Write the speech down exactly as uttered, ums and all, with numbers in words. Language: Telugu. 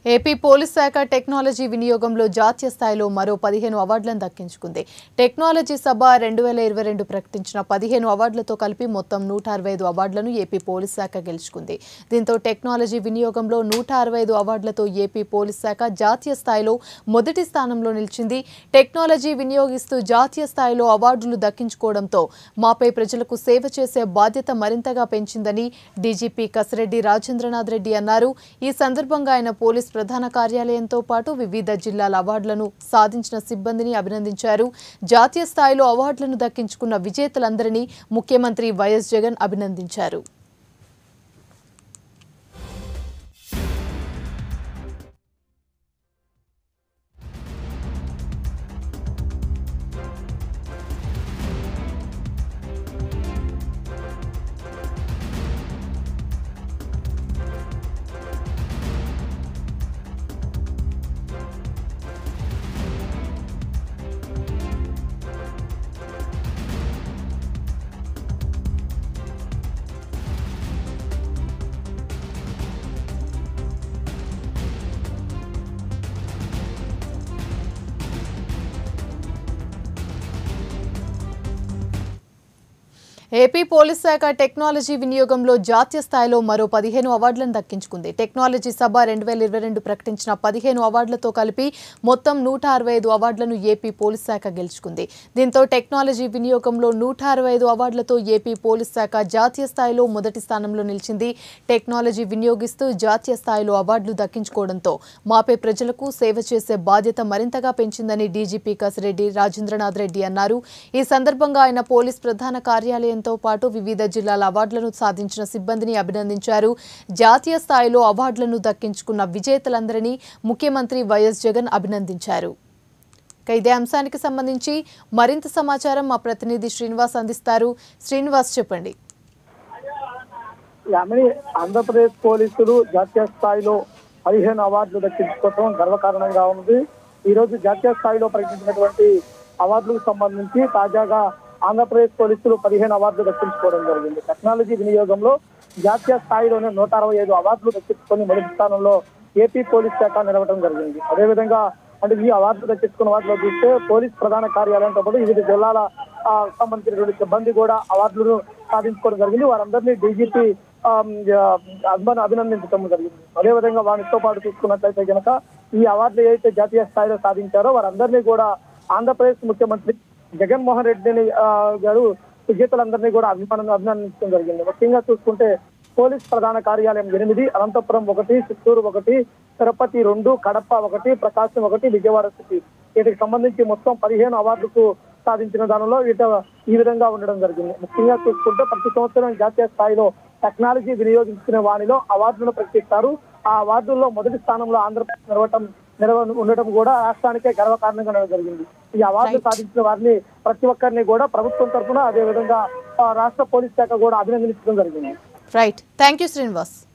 ఏపీ పోలీస్ శాఖ టెక్నాలజీ వినియోగంలో జాతీయ స్థాయిలో మరో పదిహేను అవార్డులను దక్కించుకుంది. టెక్నాలజీ సభ రెండు వేల ఇరవై రెండు ప్రకటించిన పదిహేను అవార్డులతో కలిపి మొత్తం నూట అరవై ఐదు అవార్డులను ఏపీ పోలీస్ శాఖ గెలుచుకుంది. దీంతో టెక్నాలజీ వినియోగంలో నూట అరవై ఐదు అవార్డులతో ఏపీ పోలీస్ శాఖ జాతీయ స్థాయిలో మొదటి స్థానంలో నిలిచింది. టెక్నాలజీ వినియోగిస్తూ జాతీయ స్థాయిలో అవార్డులు దక్కించుకోవడంతో మాపై ప్రజలకు సేవ చేసే బాధ్యత మరింతగా పెంచిందని డీజీపీ కసిరెడ్డి రాజేంద్రనాథ్ రెడ్డి అన్నారు. ఈ సందర్భంగా ఆయన పోలీస్ ప్రధాన కార్యాలయంతో పాటు వివిధ జిల్లాల అవార్డులను సాధించిన సిబ్బందిని అభినందించారు. జాతీయ స్థాయిలో అవార్డులను దక్కించుకున్న విజేతలందరినీ ముఖ్యమంత్రి వైఎస్ జగన్ అభినందించారు. ఏపీ పోలీస్ శాఖ టెక్నాలజీ వినియోగంలో జాతీయ స్థాయిలో మరో పదిహేను అవార్డులను దక్కించుకుంది. టెక్నాలజీ సభ రెండు వేల ఇరవై రెండు ప్రకటించిన పదిహేను అవార్డులతో కలిపి మొత్తం నూట అరవై ఐదు అవార్డులను ఏపీ పోలీస్ శాఖ గెలుచుకుంది. దీంతో టెక్నాలజీ వినియోగంలో నూట అరవై ఐదు అవార్డులతో ఏపీ పోలీస్ శాఖ జాతీయ స్థాయిలో మొదటి స్థానంలో నిలిచింది. టెక్నాలజీ వినియోగిస్తూ జాతీయ స్థాయిలో అవార్డులు దక్కించుకోవడంతో మాపై ప్రజలకు సేవ చేసే బాధ్యత మరింతగా పెంచిందని డీజీపీ కసిరెడ్డి రాజేంద్రనాథ్ రెడ్డి అన్నారు. ఈ సందర్భంగా ఆయన పోలీస్ ప్రధాన కార్యాలయం తో పాటు వివిధ జిల్లాల అవార్డులను సాధించిన సిబ్బందిని అభినందించారు. జాతీయ స్థాయిలో అవార్డులను దక్కించుకున్న విజేతలందరినీ ముఖ్యమంత్రి వైఎస్ జగన్ అభినందించారు. ఇదే అంశానికి సంబంధించి మరింత సమాచారం మా ప్రతినిధి శ్రీనివాస్ అందిస్తారు. శ్రీనివాస్, చెప్పండి. ఆంధ్రప్రదేశ్ పోలీసులు జాతీయ స్థాయిలో పదిహేను అవార్డులు దక్కించుకోవడం గర్వకారణంగా ఉంది. ఈ రోజు జాతీయ స్థాయిలో ప్రకటించినటువంటి అవార్డులకు సంబంధించి తాజాగా ఆంధ్రప్రదేశ్ పోలీసులు పదిహేను అవార్డులు దక్కించుకోవడం జరిగింది. టెక్నాలజీ వినియోగంలో జాతీయ స్థాయిలోనే నూట అరవై ఐదు అవార్డులు దక్కించుకొని మొదటి స్థానంలో ఏపీ పోలీస్ శాఖ నిలవడం జరిగింది. అదేవిధంగా అంటే ఈ అవార్డులు దక్కించుకున్న వాటిలో చూస్తే పోలీస్ ప్రధాన కార్యాలయంతో పాటు వివిధ జిల్లాల సంబంధించినటువంటి సిబ్బంది కూడా అవార్డులను సాధించుకోవడం జరిగింది. వారందరినీ డీజీపీ అభిమాన అభినందించడం జరిగింది. అదేవిధంగా వారితో పాటు చూసుకున్నట్లయితే కనుక ఈ అవార్డులు ఏదైతే జాతీయ స్థాయిలో సాధించారో వారందరినీ కూడా ఆంధ్రప్రదేశ్ ముఖ్యమంత్రి జగన్మోహన్ రెడ్డి గారు విజేతలందరినీ కూడా అభిమానం అభినందించడం జరిగింది. ముఖ్యంగా చూసుకుంటే పోలీస్ ప్రధాన కార్యాలయం ఎనిమిది, అనంతపురం ఒకటి, చిత్తూరు ఒకటి, తిరుపతి రెండు, కడప ఒకటి, ప్రకాశం ఒకటి, విజయవాడ సిటీ వీటికి సంబంధించి మొత్తం పదిహేను అవార్డులకు సాధించిన దానిలో వీట ఈ విధంగా ఉండడం జరిగింది. ముఖ్యంగా చూసుకుంటే ప్రతి సంవత్సరం జాతీయ స్థాయిలో టెక్నాలజీ వినియోగించుకునే వారిలో అవార్డులను ప్రకటిస్తారు. ఆ అవార్డుల్లో మొదటి స్థానంలో ఆంధ్రప్రదేశ్ నిలవటం నిలవ ఉండటం కూడా రాష్ట్రానికే గర్వకారణంగా జరిగింది. ఈ అవార్డులు సాధించిన వారిని ప్రతి ఒక్కరిని కూడా ప్రభుత్వం తరఫున అదేవిధంగా రాష్ట్ర పోలీస్ శాఖ కూడా అభినందించడం జరిగింది. Right, thank you Srinivas.